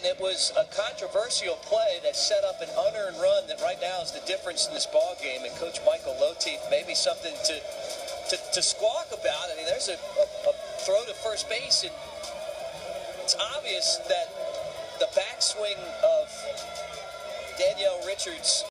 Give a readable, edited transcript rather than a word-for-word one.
it was a controversial play that set up an unearned run that right now is the difference in this ball game. And Coach Michael Loteef, maybe something to squawk about. I mean, there's a throw to first base, and it's obvious that the backswing of Danielle Richards